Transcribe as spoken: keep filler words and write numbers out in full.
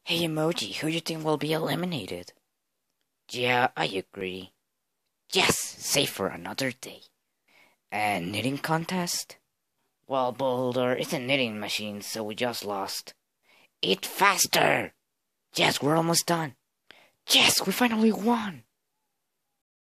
Hey Emoji, who you think will be eliminated? Yeah, I agree. Yes, save for another day. And knitting contest? Well, Boulder, it's a knitting machine, so we just lost. Eat faster! Yes, we're almost done. Yes, we finally won!